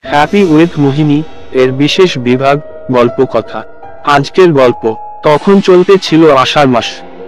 Happy with মোহিনী এর বিশেষ বিভাগ গল্প কথা। আজকের গল্প। তখন চলতে ছিল আষাঢ় মাস।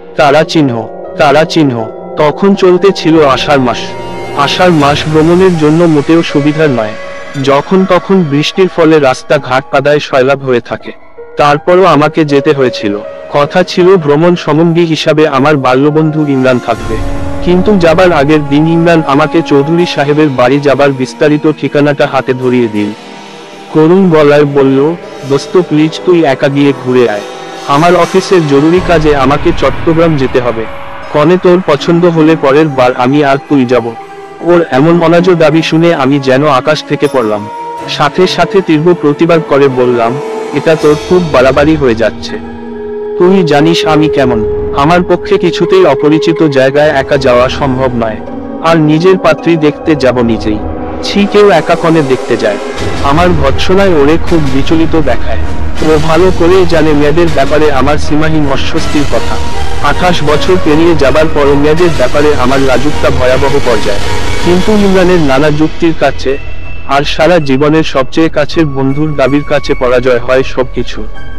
তারা চিহ্ন। তখন চলতে ছিল আষাঢ় মাস। আষাঢ় মাস ভ্রমণের জন্য মোটেও সুবিধার নয়। যখন তখন বৃষ্টির ফলে রাস্তা ঘাট কাদায় সয়লাব হয়ে থাকে। তারপরও আমাকে যেতে হয়েছিল। কথা ছিল ভ্রমণ সঙ্গী হিসাবে আমার বাল্যবন্ধু ইমরান থাকবে। কিন্তু যাবার আগের দিন ইমরান আমাকে চৌধুরী সাহেবের বাড়ি যাবার বিস্তারিত ঠিকানাটা হাতে ধরিয়ে দিল। করুণ গলায় বলল, দোস্ত প্লিজ তুই একা গিয়ে ঘুরে আয়। আমার অফিসের জরুরি কাজে আমাকে চট্টগ্রাম যেতে হবে। কনে তোর পছন্দ হলে পরের বার আমি আর তুই যাব। ওর এমন অনার্য দাবি শুনে আমি যেন আকাশ থেকে পড়লাম। সাথে সাথে তীব্র প্রতিবাদ করে বললাম, এটা তোর খুব বাড়াবাড়ি হয়ে যাচ্ছে। তুই জানিস আমি কেমন। আমার পক্ষে কিছুতেই অপরিচিত জায়গায় একা যাওয়া সম্ভব নয়। আর নিজের পাত্রী দেখতে যাব নিজেই। কেউ একা কনে দেখতে যায়। আমার ভৎসনায় ওরে খুব বিচলিত দেখায়। ও ভালো করে জানে মেয়েদের ব্যাপারে আমার সীমাহীন অস্বস্তির কথা। 28 বছর পেরিয়ে যাবার পরও মেয়েদের ব্যাপারে আমার লাজুকতা ভয়াবহ পর্যায়ে। কিন্তু ইমরানের নানা যুক্তির কাছে আর সারা জীবনের সবচেয়ে কাছের বন্ধুর দাবির কাছে পরাজয় হয় সবকিছু।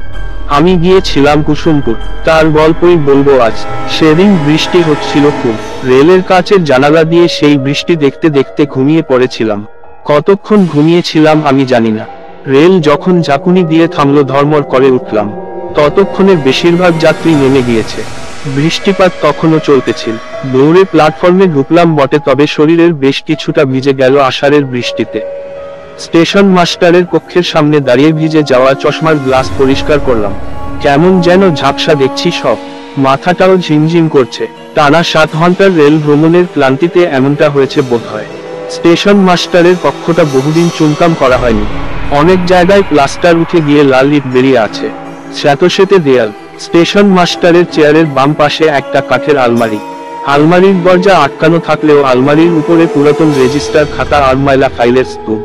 আমি গিয়েছিলাম কুসুমপুর। তার গল্পই বলবো আজ। সেদিন বৃষ্টি হচ্ছিল খুব। রেলের কাচের জানালা দিয়ে সেই বৃষ্টি দেখতে দেখতে ঘুমিয়ে পড়েছিলাম। কতক্ষণ ঘুমিয়েছিলাম আমি জানি না। রেল যখন ঝাঁকুনি দিয়ে থামলো ধর্মর করে উঠলাম। ততক্ষণে বেশিরভাগ যাত্রী নেমে গিয়েছে। বৃষ্টিপাত তখনও চলতেছিল। দৌড়ে প্ল্যাটফর্মে ঢুকলাম বটে, তবে শরীরের বেশ কিছুটা ভিজে গেল আষাঢ়ের বৃষ্টিতে। স্টেশন মাস্টারের কক্ষের সামনে দাঁড়িয়ে ভিজে যাওয়া চশমার গ্লাস পরিষ্কার করলাম। কেমন যেন ঝাপসা দেখছি সব। মাথাটাও ঝিমঝিম করছে। টানা 7 ঘন্টার রেল ভ্রমণের ক্লান্তিতে এমনটা হয়েছে বোধহয়। স্টেশন মাস্টারের কক্ষটা বহুদিন চুনকাম করা হয়নি। অনেক জায়গায় প্লাস্টার উঠে গিয়ে লাল ইট বেরিয়ে আছে। স্যাঁতসেঁতে দেয়াল। স্টেশন মাস্টারের চেয়ারের বাম পাশে একটা কাঠের আলমারি। আলমারির দরজা আটকানো থাকলেও আলমারির উপরে পুরাতন রেজিস্টার খাতা আর ময়লা ফাইলের স্তূপ।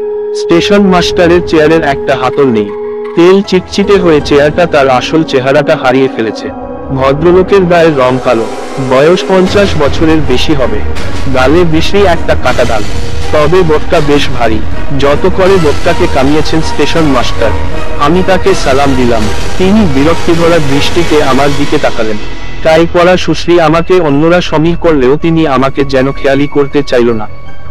স্টেশন মাস্টারের চেয়ারের একটা হাতল নেই। তেল চিটচিটে হয়ে চেয়ারটা তার আসল চেহারাটা হারিয়ে ফেলেছে। ভদ্রলোকের গায়ের রং কালো। বয়স 50 বছরের বেশি হবে। গালে বিশ্রী একটা কাটা দাগ। তবে বোটটা বেশ ভারী। যত করে বোটটাকে কামিয়েছেন স্টেশন মাস্টার। আমি তাকে সালাম দিলাম। তিনি বিরক্তিভরা দৃষ্টিতে আমার দিকে তাকালেন। টাই পরা সুশ্রী আমাকে অন্যরা সমীহ করলেও তিনি আমাকে যেন খেয়ালই করতে চাইল না।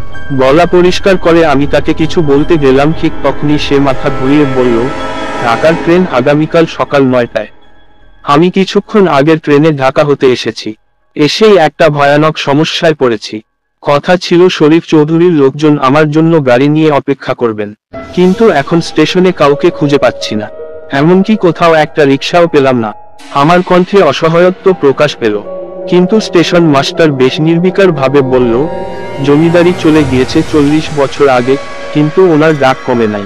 গলা পরিষ্কার করে আমি তাকে কিছু বলতে গেলাম, ঠিক তখনই সে মাথা ঘুরিয়ে বলল, ঢাকার ট্রেন আগামীকাল সকাল 9টায়। আমি কিছুক্ষণ আগের ট্রেনে ঢাকা হতে এসেছি। এসেই একটা ভয়ানক সমস্যায় পড়েছি। কথা ছিল শরীফ চৌধুরীর লোকজন আমার জন্য গাড়ি নিয়ে অপেক্ষা করবেন। কিন্তু এখন স্টেশনে কাউকে খুঁজে পাচ্ছি না। এমনকি কোথাও একটা রিকশাও পেলাম না। আমার কণ্ঠে অসহায়ত্ব প্রকাশ পেল। কিন্তু স্টেশন মাস্টার বেশ নির্বিকার ভাবে বলল, জমিদারি চলে গিয়েছে 40 বছর আগে, কিন্তু ওনার ডাক কমে নাই।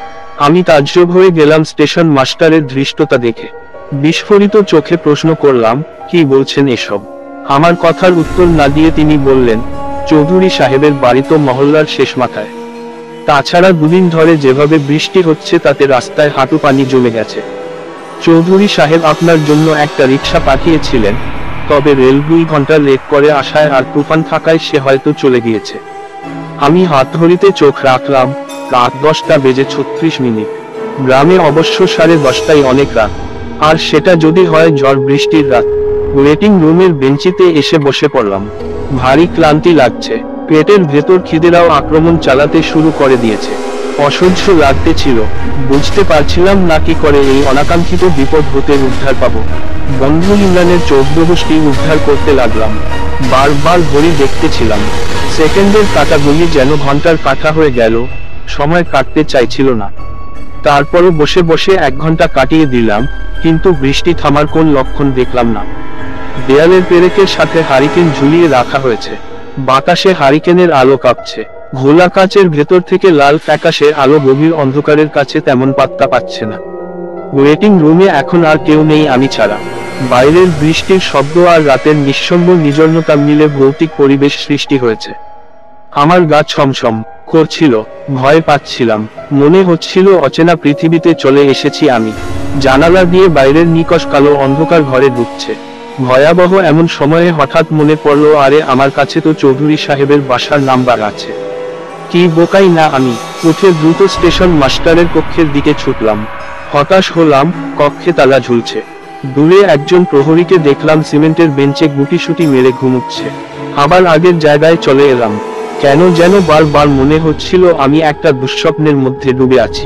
আমি তাজ্জব হয়ে গেলাম স্টেশন মাস্টারের ধৃষ্টতা দেখে। বিস্ফোরিত চোখে প্রশ্ন করলাম, কি বলছেন এসব? আমার কথার উত্তর না দিয়ে তিনি বললেন, চৌধুরী সাহেবের বাড়ি তো মহল্লার শেষ মাথায়। তাছাড়া দুদিন ধরে যেভাবে বৃষ্টি হচ্ছে তাতে রাস্তায় হাঁটু পানি জমে গেছে। চৌধুরী সাহেব আপনার জন্য একটা রিকশা পাঠিয়েছিলেন, তবে রেল 2 ঘন্টা লেট করে আসায় আর তুফান থাকায় সে হয়তো চলে গিয়েছে। আমি হাতঘড়িতে চোখ রাখলাম। রাত 10টা বেজে 36 মিনিট। গ্রামে অবশ্য 10:30টাই অনেক রাত। আর সেটা যদি হয় ঝড় বৃষ্টির রাত। ওয়েটিং রুমের বেঞ্চিতে এসে বসে পড়লাম। ভারী ক্লান্তি লাগছে। পেটের ভেতর খিদেরাও আক্রমণ চালাতে শুরু করে দিয়েছে। অসহ্য লাগতেছিল। বুঝতে পারছিলাম না কি করে এই অনাকাঙ্ক্ষিত বিপদ হতে উদ্ধার পাবো। বন্ধু ইমরানের চৌদ্দগোষ্ঠী উদ্ধার করতে লাগলাম। বারবার ঘড়ি দেখতেছিলাম। সেকেন্ডের কাঁটাগুলি যেন ঘন্টার কাঁটা হয়ে গেল। সময় কাটতে চাইছিল না। তারপরও বসে বসে 1 ঘন্টা কাটিয়ে দিলাম, কিন্তু বৃষ্টি থামার কোন লক্ষণ দেখলাম না। দেয়ালের পেরেকের সাথে হারিকেন ঝুলিয়ে রাখা হয়েছে। বাতাসে হারিকেনের আলো কাঁপছে। ঘোলা কাচের ভেতর থেকে লাল ফ্যাকাশে আলো গভীর অন্ধকারের কাছে তেমন পাত্তা পাচ্ছে না। ওয়েটিং রুমে এখন আর কেউ নেই আমি ছাড়া। বাইরের বৃষ্টির শব্দ আর রাতের নিঃসঙ্গ নির্জনতা মিলে ভৌতিক পরিবেশ সৃষ্টি হয়েছে। আমার গা ছমছম করছিল। ভয় পাচ্ছিলাম। মনে হচ্ছিল অচেনা পৃথিবীতে চলে এসেছি আমি। জানালা দিয়ে বাইরের নিকষ কালো অন্ধকার ঘরে ঢুকছে। ভয়াবহ এমন সময়ে হঠাৎ মনে পড়ল, আরে আমার কাছে তো চৌধুরী সাহেবের বাসার নাম্বার আছে। কি বোকাই না আমি। উঠে দ্রুত স্টেশন মাস্টারের কক্ষের দিকে ছুটলাম। হতাশ হলাম, কক্ষে তালা ঝুলছে। দূরে একজন প্রহরীকে দেখলাম সিমেন্টের বেঞ্চে গুটিসুটি মেরে ঘুমুচ্ছে। আবার আগের জায়গায় চলে এলাম। কেন যেন বারবার মনে হচ্ছিল আমি একটা দুঃস্বপ্নের মধ্যে ডুবে আছি।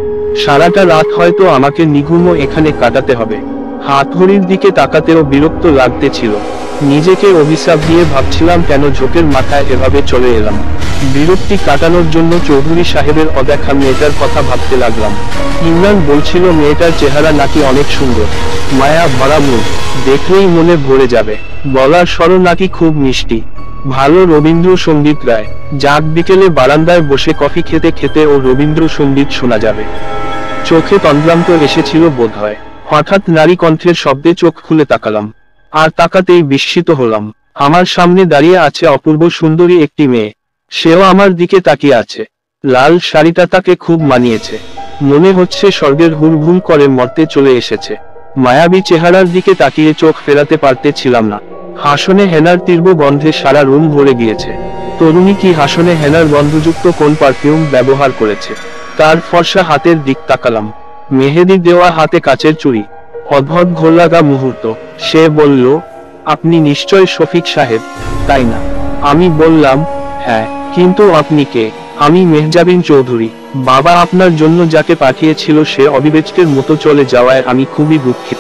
সারাটা রাত হয়তো আমাকে নিঘুমও এখানে কাটাতে হবে। হাতঘড়ির দিকে তাকাতেও বিরক্ত লাগতেছিল। নিজেকে অভিশাপ দিয়ে ভাবছিলাম কেন ঝোঁকের মাথায় এভাবে চলে এলাম। বিরক্তি কাটানোর জন্য চৌধুরী সাহেবের অদেখা মেয়েটার কথা ভাবতে লাগলাম। ইমরান বলছিল মেয়েটার চেহারা নাকি অনেক সুন্দর, মায়া ভরা মুখ, দেখলেই মনে ভরে যাবে। বলার স্বরও নাকি খুব মিষ্টি। ভালো রবীন্দ্রসঙ্গীত গায়। যাক বিকেলে বারান্দায় বসে কফি খেতে খেতে ও রবীন্দ্রসঙ্গীত শোনা যাবে। চোখে তন্দ্রান্ত এসেছিল বোধহয়। হঠাৎ নারী কণ্ঠের শব্দে চোখ খুলে তাকালাম। আর তাকাতেই বিস্মিত হলাম। আমার সামনে দাঁড়িয়ে আছে অপূর্ব সুন্দরী একটি মেয়ে। সেও আমার দিকে তাকিয়ে আছে। লাল শাড়িটা তাকে খুব মানিয়েছে। মনে হচ্ছে স্বর্গের হুড়হুড় করে মর্তে চলে এসেছে। মায়াবী চেহারার দিকে তাকিয়ে চোখ ফেরাতে পারতেছিলাম না। হাসনে হেনার তীব্র গন্ধে সারা রুম ভরে গিয়েছে। তরুণী কি হাসনে হেনার গন্ধযুক্ত কোন পারফিউম ব্যবহার করেছে? তার ফর্সা হাতের দিক তাকালাম। মেহেদি দেওয়া হাতে কাচের চুড়ি। অদ্ভুত ঘোরলাগা মুহূর্ত। সে বলল, আপনি নিশ্চয় শফিক সাহেব, তাই না? আমি বললাম, হ্যাঁ, কিন্তু আপনি কে? আমি মেহজাবিন চৌধুরী। বাবা আপনার জন্য যাকে পাঠিয়েছিল সে অবিবেচকের মতো চলে যাওয়ায় আমি খুবই দুঃখিত।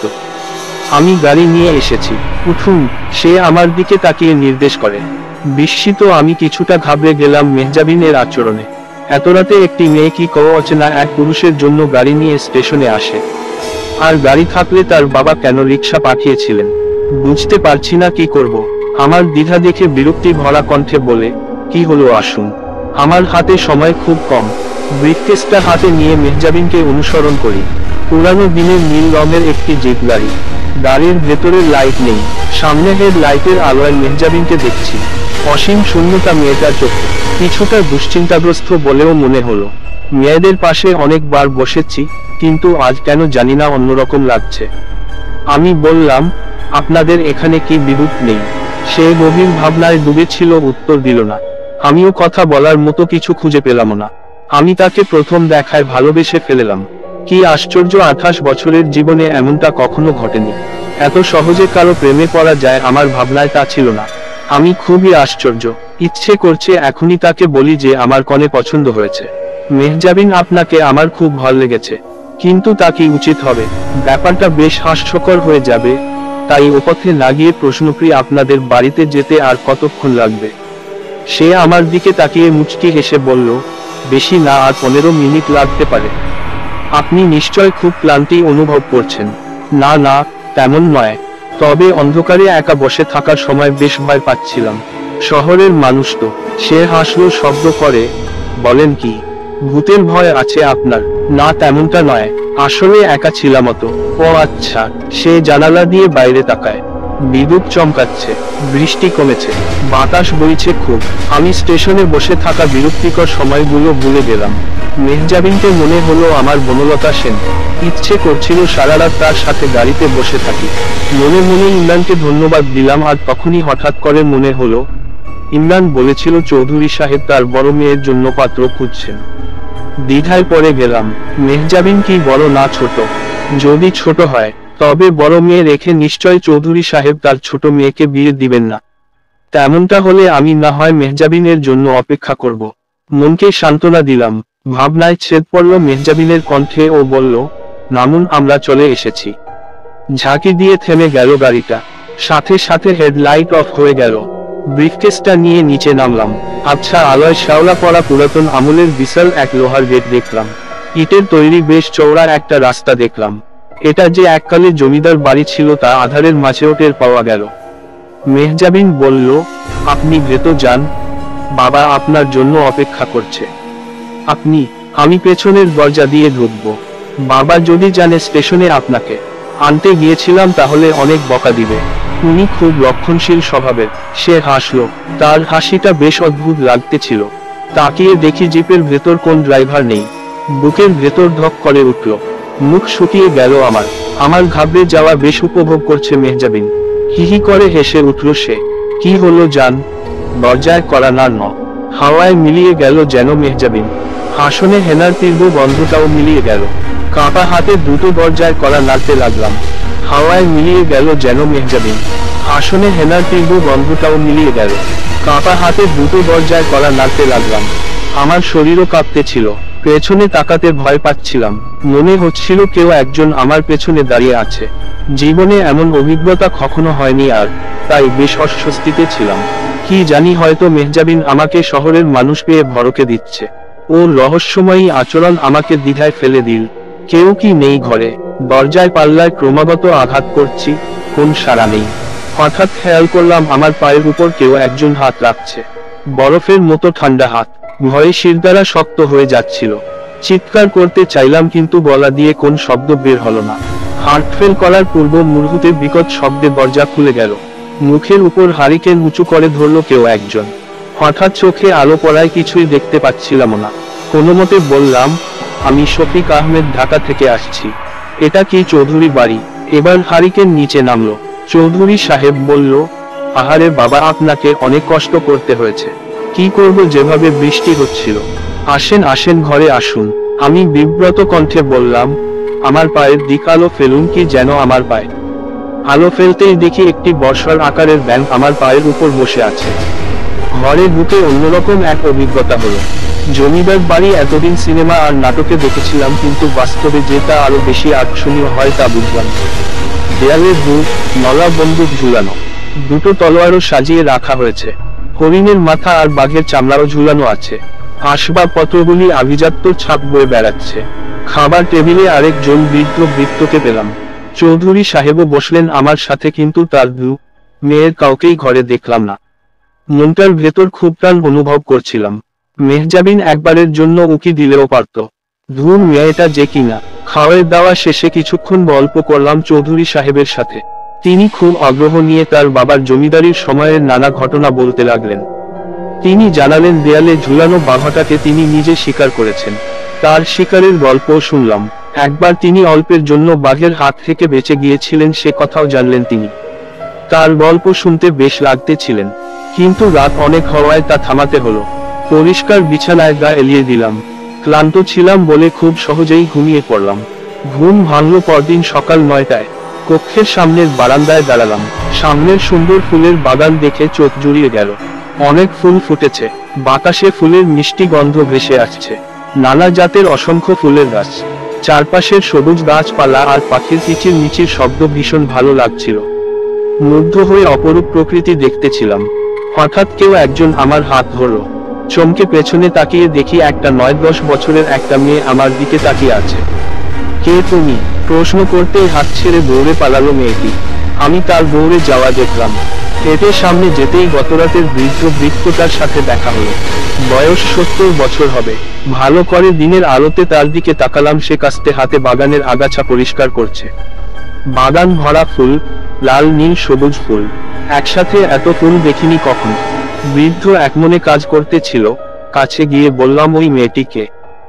আমি গাড়ি নিয়ে এসেছি, উঠুন। সে আমার দিকে তাকিয়ে নির্দেশ করে। বিস্মিত আমি কিছুটা ঘাবড়ে গেলাম মেহজাবিনের আচরণে। এত রাতে একটি মেয়ে কি অচেনা এক পুরুষের জন্য গাড়ি নিয়ে স্টেশনে আসে? আর গাড়ি থাকলে তার বাবা কেন রিক্সা পাঠিয়েছিলেন? বুঝতে পারছি না কি করব। আমার দ্বিধা দেখে বিরক্তি ভরা কণ্ঠে বলে, কি হলো আসুন। আমার হাতে সময় খুব কম। ব্রিফকেসটা হাতে নিয়ে মেহজাবিনকে অনুসরণ করি। পুরানো দিনের নীল রঙের একটি জিপ গাড়ি। গাড়ির ভেতরের লাইট নেই। সামনে হেড লাইটের আলোয় মেহজাবিনকে দেখছি। অসীম শূন্যতা মেয়েটার চোখে। কিছুটা দুশ্চিন্তাগ্রস্ত বলেও মনে হলো। মেয়েদের পাশে অনেকবার বসেছি, কিন্তু আজ কেন জানি না অন্যরকম লাগছে। আমি বললাম, আপনাদের এখানে কি বিদ্যুৎ নেই? সে গভীর ভাবনায় ডুবেছিল, উত্তর দিল না। আমিও কথা বলার মতো কিছু খুঁজে পেলাম না। আমি তাকে প্রথম দেখায় ভালোবেসে ফেললাম। কি আশ্চর্য, 28 বছরের জীবনে এমনটা কখনো ঘটেনি। এত সহজে কারো প্রেমে পড়া যায় আমার ভাবনায় তা ছিল না। আমি খুবই আশ্চর্য। ইচ্ছে করছে এখনই তাকে বলি যে আমার কনে পছন্দ হয়েছে। মেহজাবিন, আপনাকে আমার খুব ভালো লেগেছে। কিন্তু তা কি উচিত হবে? ব্যাপারটা বেশ হাস্যকর হয়ে যাবে। তাই ওপথে না গিয়ে প্রশ্ন করি, আপনাদের বাড়িতে যেতে আর কতক্ষণ লাগবে? সে আমার দিকে তাকিয়ে মুচকি হেসে বলল, বেশি না, আর 15 মিনিট লাগতে পারে। আপনি নিশ্চয় খুব ক্লান্তি অনুভব করছেন। না না, তেমন নয়। তবে অন্ধকারে একা বসে থাকার সময় বেশ ভয় পাচ্ছিলাম। শহরের মানুষ তো। সে হাসলো শব্দ করে। বলেন কি, ভূতের ভয় আছে আপনার? না, তেমনটা নয়। আসলে একা ছিলাম তো। ও আচ্ছা। সে জানালা দিয়ে বাইরে তাকায়। বিদ্যুৎ চমকাচ্ছে। বৃষ্টি কমেছে। বাতাস বইছে খুব। আমি স্টেশনে বসে থাকা বিরক্তিকর সময়গুলো ভুলে গেলাম। মেহজাবিনকে মনে হলো আমার বনলতা সেন। ইচ্ছে করছিল সারা রাত তার সাথে গাড়িতে বসে থাকি। মনে মনে ইমরানকে ধন্যবাদ দিলাম। আর তখনই হঠাৎ করে মনে হলো, ইমরান বলেছিল চৌধুরী সাহেব তার বড় মেয়ের জন্য পাত্র খুঁজছেন। দ্বিধায় পড়ে গেলাম। মেহজাবিন কি বড় না ছোট? যদি ছোট হয়, তবে বড় মেয়ে রেখে নিশ্চয় চৌধুরী সাহেব তার ছোট মেয়েকে বিয়ে দিবেন না। তেমনটা হলে আমি না হয় মেহজাবিনের জন্য অপেক্ষা করব। মনকে সান্ত্বনা দিলাম। ভাবনায় ছেদ পড়ল মেহজাবিনের কণ্ঠে। ও বলল, নামুন, আমরা চলে এসেছি। ঝাঁকি দিয়ে থেমে গেল গাড়িটা। সাথে সাথে হেডলাইট অফ হয়ে গেল। ব্রিফকেসটা নিয়ে নিচে নামলাম। আচ্ছা আলোয় শ্যাওলা পড়া পুরাতন আমলের বিশাল এক লোহার গেট দেখলাম। ইটের তৈরি বেশ চওড়া একটা রাস্তা দেখলাম। এটা যে এককালে জমিদার বাড়ি ছিল তা আধারের মাঝেও টের পাওয়া গেল। মেহজাবিন বলল, আপনি ভেতর যান, বাবা আপনার জন্য অপেক্ষা করছে। আপনি? আমি পেছনের দরজা দিয়ে ঢুকবো। বাবা যদি জানে স্টেশনে আপনাকে আনতে গিয়েছিলাম তাহলে অনেক বকা দিবে। উনি খুব রক্ষণশীল স্বভাবের। সে হাসলো। তার হাসিটা বেশ অদ্ভুত লাগতেছিল। তাকিয়ে দেখি জিপের ভেতর কোন ড্রাইভার নেই। বুকের ভেতর ধক করে উঠল। মুখ শুকিয়ে গেল আমার ঘাবড়ে যাওয়া বেশ উপভোগ করছে মেহজাবিন। হিহি করে হেসে উঠল সে। কি হলো জান? দরজায় কড়া নাড়ল। হাওয়ায় মিলিয়ে গেল যেন মেহজাবিন। আসনে হেনার তীব্র গন্ধটাও মিলিয়ে গেল। কাঁপা হাতে দ্রুত দরজায় কড়া নাড়তে লাগলাম। হাওয়ায় মিলিয়ে গেল যেন মেহজাবিন। আসনে হেনার তীব্র গন্ধটাও মিলিয়ে গেল। কাঁপা হাতে দ্রুত দরজায় কড়া নাড়তে লাগলাম। আমার শরীরও কাঁপতেছিল। পেছনে তাকাতে ভয় পাচ্ছিলাম। মনে হচ্ছিল কেউ একজন আমার পেছনে দাঁড়িয়ে আছে। জীবনে এমন অভিজ্ঞতা কখনো হয়নি আর, তাই বেশ অস্বস্তিতে ছিলাম। কি জানি, হয়তো মেহজাবিন আমাকে শহরের মানুষ পেয়ে ভরকে দিচ্ছে। ওর রহস্যময়ী আচরণ আমাকে দ্বিধায় ফেলে দিল। কেউ কি নেই ঘরে? দরজায় পাল্লায় ক্রমাগত আঘাত করছি, কোন সাড়া নেই। হঠাৎ খেয়াল করলাম আমার পায়ের উপর কেউ একজন হাত রাখছে। বরফের মতো ঠান্ডা হাত। ভয়ে শিরদাঁড়া শক্ত হয়ে যাচ্ছিল। চিৎকার করতে চাইলাম কিন্তু গলা দিয়ে কোন শব্দ বের হলো না। হার্ট ফেল করার পূর্ব মুহূর্তে বিকট শব্দে দরজা খুলে গেল। মুখের উপর হারিকেন উঁচু করে ধরল কেউ একজন। হঠাৎ চোখে আলো পড়ায় কিছুই দেখতে পাচ্ছিলাম না। কোনো মতে বললাম, আমি শফিক আহমেদ, ঢাকা থেকে আসছি। এটা কি চৌধুরী বাড়ি? এবার হারিকেন নিচে নামলো। চৌধুরী সাহেব বলল, আহারে বাবা, আপনাকে অনেক কষ্ট করতে হয়েছে। কি করব, যেভাবে বৃষ্টি হচ্ছিল। আসেন আসেন, ঘরে আসুন। আমি বিব্রত কণ্ঠে বললাম, আমার পায়ের দিক আলো ফেলুন। কি যেন আমার পায়ে। আলো ফেলতেই দেখি একটি বর্ষার আকারের ব্যাঙ আমার পায়ের উপর বসে আছে। ঘরে ঢুকে অন্যরকম এক অভিজ্ঞতা হলো। জমিদার বাড়ি এতদিন সিনেমা আর নাটকে দেখেছিলাম, কিন্তু বাস্তবে যে তা আরো বেশি আকর্ষণীয় হয় তা বুঝলাম। দেয়ালে নলা বন্দুক ঝুলানো, দুটো তলোয়ারও সাজিয়ে রাখা হয়েছে। হরিণের মাথা আর বাঘের চামড়াও ঝুলানো আছে। আসবাবপত্রগুলি আভিজাত্য ছাপ বয়ে বেড়াচ্ছে। খাবার টেবিলে আরেকজন বৃদ্ধ বৃত্তকে পেলাম। চৌধুরী সাহেবও বসলেন আমার সাথে, কিন্তু তার মেয়ের কাউকেই ঘরে দেখলাম না। মনটার ভেতর খুব টান অনুভব করছিলাম। মেহজাবিন একবারের জন্য উকি দিলেও পারত। মেয়েটা যে কিনা। খাওয়ার দাওয়া শেষে কিছুক্ষণ গল্প করলাম চৌধুরী সাহেবের সাথে। তিনি খুব আগ্রহ নিয়ে তার বাবার জমিদারির সময়ের নানা ঘটনা বলতে লাগলেন। তিনি জানালেন দেয়ালে ঝুলানো বাঘটাকে তিনি নিজে শিকার করেছেন। তার শিকারের গল্পও শুনলাম। একবার তিনি অল্পের জন্য বাঘের হাত থেকে বেঁচে গিয়েছিলেন, সে কথাও জানলেন তিনি। তার গল্প শুনতে বেশ লাগতেছিলেন, কিন্তু রাত অনেক হওয়ায় তা থামাতে হলো। পরিষ্কার বিছানায় গা এলিয়ে দিলাম। ক্লান্ত ছিলাম বলে খুব সহজেই ঘুমিয়ে পড়লাম। ঘুম ভাঙল পরদিন সকাল 9টায়। কক্ষের সামনের বারান্দায় দাঁড়ালাম। সামনের সুন্দর ফুলের বাগান দেখে চোখ জুড়িয়ে গেল। অনেক ফুল ফুটেছে। বাতাসে ফুলের মিষ্টি গন্ধ ভেসে আসছে। নানা জাতের অসংখ্য ফুলের গাছ। চারপাশের সবুজ গাছপালা আর পাখির কিচির মিচির শব্দ ভীষণ ভালো লাগছিল। মুগ্ধ হয়ে অপরূপ প্রকৃতি দেখতেছিলাম। হঠাৎ কেউ একজন আমার হাত ধরল। চমকে পেছনে তাকিয়ে দেখি একটা 9-10 বছরের একটা মেয়ে আমার দিকে তাকিয়ে আছে। কে তুমি? প্রশ্ন করতেই হাত ছেড়ে দৌড়ে পালালো মেয়েটি। আমি তার দৌড়ে যাওয়া দেখলাম। হেঁটে সামনে যেতেই গতরাতের বৃদ্ধ বৃত্তটার সাথে দেখা হলো। বয়স 70 বছর হবে। ভালো করে দিনের আলোতে তার দিকে তাকালাম। সে কাস্তে হাতে বাগানের আগাছা পরিষ্কার করছে। বাগান ভরা ফুল, লাল নীল সবুজ ফুল। একসাথে এত ফুল দেখিনি কখনো। বৃদ্ধ একমনে কাজ করতেছিল। কাছে গিয়ে বললাম, ওই মেয়েটিকে।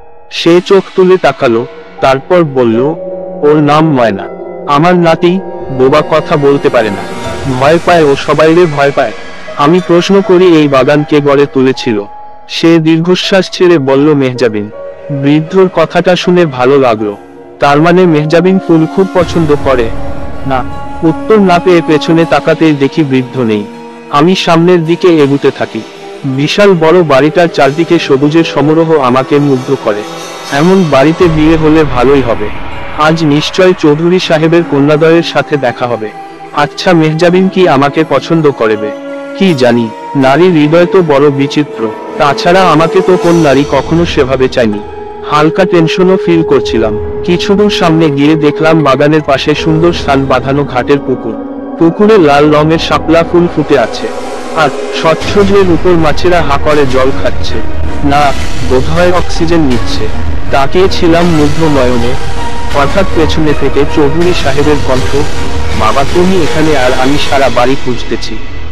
সে চোখ তুলে তাকালো, তারপর বলল, ওর নাম ময়না। আমার নাতি। বোবা, কথা বলতে পারে না। ভয় পায় ও, সবাইরে ভয় পায়। আমি প্রশ্ন করি, এই বাগান কে গড়ে তুলেছিল? সে দীর্ঘশ্বাস ছেড়ে বলল, মেহজাবিন। বৃদ্ধর কথাটা শুনে ভালো লাগলো। তার মানে মেহজাবিন ফুল খুব পছন্দ করে? না। উত্তর না পেয়ে পেছনে তাকাতেই দেখি বৃদ্ধ নেই। আমি সামনের দিকে এগুতে থাকি। বিশাল বড় বাড়িটার চারদিকে সবুজের সমারোহ আমাকে মুগ্ধ করে। এমন বাড়িতে বিয়ে হলে ভালোই হবে। আজ নিশ্চয় চৌধুরী সাহেবের কন্যাদ্বয়ের সাথে দেখা হবে। আচ্ছা, মেহজাবিন কি আমাকে পছন্দ করবে? কি জানি। নারীর হৃদয় তো বড় বিচিত্র। তাছাড়া আমাকে তো কোন নারী কখনো সেভাবে চায়নি। হালকা টেনশনও ফিল করছিলাম। কিছুদূর সামনে গিয়ে দেখলাম বাগানের পাশে সুন্দর স্থান বাঁধানো ঘাটের পুকুর। পুকুরে লাল রঙের শাপলা ফুল ফুটে আছে। আর স্বচ্ছ জলের উপর মাছেরা হা করে জল খাচ্ছে। না, বোধহয় অক্সিজেন নিচ্ছে। তাকিয়েছিলাম মুগ্ধ নয়নে। হঠাৎ পেছনে থেকে চৌধুরী সাহেবের কণ্ঠ, বাবা তুমি এখানে আর আমি সারা বাড়ি খুঁজতেছি।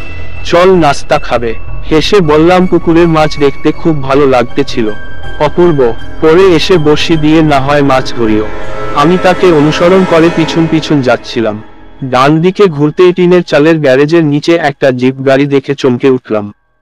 চল নাস্তা খাবে। হেসে বললাম, পুকুরের মাছ দেখতে খুব ভালো লাগতেছিল। অপূর্ব। পরে এসে বড়শি দিয়ে না হয় মাছ ধরিও। আমি তাকে অনুসরণ করে পিছন পিছন যাচ্ছিলাম। ডান দিকে ঘুরতেই টিনের চালের গ্যারেজের নিচে একটা জিপ গাড়ি দেখে চমকে উঠলাম।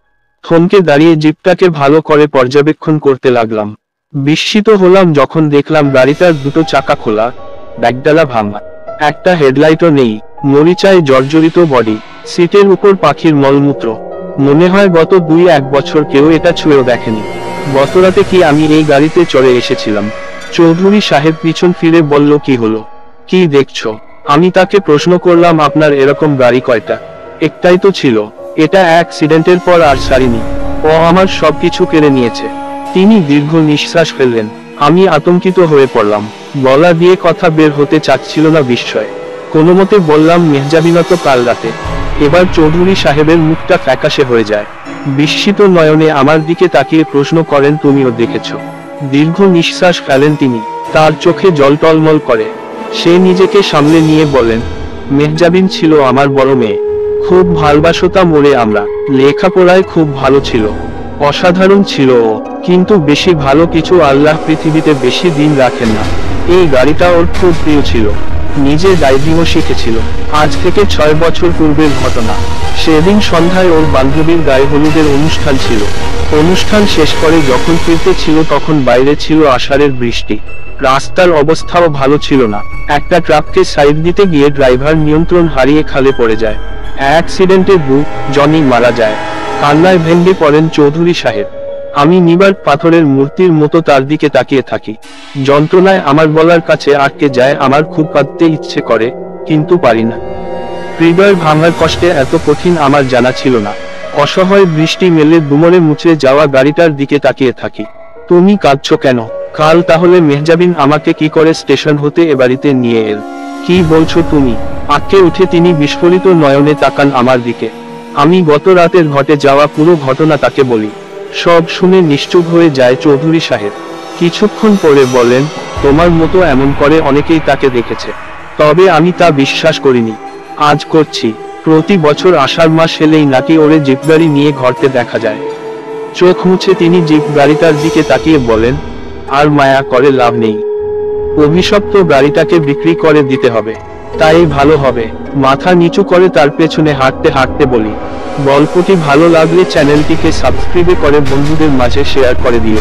থমকে দাঁড়িয়ে জিপটাকে ভালো করে পর্যবেক্ষণ করতে লাগলাম। বিস্মিত হলাম যখন দেখলাম গাড়িটার দুটো চাকা খোলা, ব্যাকডালা ভাঙা, একটা হেডলাইটও নেই, মরিচায় জর্জরিত বডি, সিটের উপর পাখির মলমূত্র। মনে হয় গত 2-1 বছর কেউ এটা ছুঁয়েও দেখেনি। গতরাতে কি আমি এই গাড়িতে চড়ে এসেছিলাম? চৌধুরী সাহেব পিছন ফিরে বলল, কি হলো, কি দেখছো? আমি তাকে প্রশ্ন করলাম, আপনার এরকম গাড়ি কয়টা? একটাই তো ছিল। এটা অ্যাক্সিডেন্টের পর আর ছাড়িনি। ও আমার সবকিছু কেড়ে নিয়েছে। তিনি দীর্ঘ নিঃশ্বাস ফেললেন। আমি আতঙ্কিত হয়ে পড়লাম। গলা দিয়ে কথা বের হতে চাচ্ছিল না বিস্ময়ে। কোনোমতে বললাম, মেহজাবিনা তো কাল রাতে। এবার চৌধুরী সাহেবের মুখটা ফ্যাকাশে হয়ে যায়। বিস্মিত নয়নে আমার দিকে তাকিয়ে প্রশ্ন করেন, তুমিও দেখেছ? দীর্ঘ নিঃশ্বাস ফেলেন তিনি। তার চোখে জল টলমল করে। সে নিজেকে সামলে নিয়ে বলেন, মেহজাবিন ছিল আমার বড় মেয়ে। খুব ভালোবাসতাম ওরে আমরা। লেখাপড়ায় খুব ভালো ছিল। অসাধারণ ছিল ও। কিন্তু বেশি ভালো কিছু আল্লাহ পৃথিবীতে বেশি দিন রাখেন না। এই গাড়িটা ওর খুব প্রিয় ছিল। নিজে ড্রাইভিংও শিখেছিল। আজ থেকে 6 বছর পূর্বের ঘটনা। সেদিন সন্ধ্যায় ওর বান্ধবীর গায়ে হলুদের অনুষ্ঠান ছিল। অনুষ্ঠান শেষ করে যখন ফিরতে ছিল তখন বাইরে ছিল আষাঢ়ের বৃষ্টি। রাস্তার অবস্থাও ভালো ছিল না। একটা ট্রাককে সাইড দিতে গিয়ে ড্রাইভার নিয়ন্ত্রণ হারিয়ে খালে পড়ে যায়। অ্যাক্সিডেন্টে জনি মারা যায়। কান্নায় ভেঙে পড়েন চৌধুরী সাহেব। আমি নিবার পাথরের মূর্তির মতো তার দিকে তাকিয়ে থাকি। যন্ত্রণায় আমার গলার কাছে আটকে যায়। আমার খুব কাঁদতে ইচ্ছে করে, কিন্তু পারি না। হৃদয় ভাঙার কষ্টে এত কঠিন আমার জানা ছিল না। অসহায় বৃষ্টি মেলে দুমড়ে মুচড়ে যাওয়া গাড়িটার দিকে তাকিয়ে থাকি। তুমি কাঁদছো কেন? কাল তাহলে মেহজাবিন আমাকে কি করে স্টেশন হতে এ বাড়িতে নিয়ে এল? কি বলছো তুমি? আঁকে উঠে তিনি বিস্ফোরিত নয়নে তাকান আমার দিকে। আমি গত রাতের ঘটে যাওয়া পুরো ঘটনা তাকে বলি। সব শুনে নিশ্চুপ হয়ে যায় চৌধুরী সাহেব। কিছুক্ষণ পরে বলেন, তোমার মতো এমন করে অনেকেই তাকে দেখেছে, তবে আমি তা বিশ্বাস করিনি। আজ করছি। প্রতি বছর আষাঢ় মাস এলেই নাকি ওরে জিপ গাড়ি নিয়ে ঘরতে দেখা যায়। চোখ মুছে তিনি জিপ গাড়িটার দিকে তাকিয়ে বলেন, আর মায়া করে লাভ নেই। অভিশপ্ত গাড়িটাকে বিক্রি করে দিতে হবে, তাই ভালো হবে। মাথা নিচু করে তার পেছনে হাঁটতে হাঁটতে বলি, গল্পটি ভালো লাগলে চ্যানেলটিকে সাবস্ক্রাইব করে বন্ধুদের মাঝে শেয়ার করে দিও।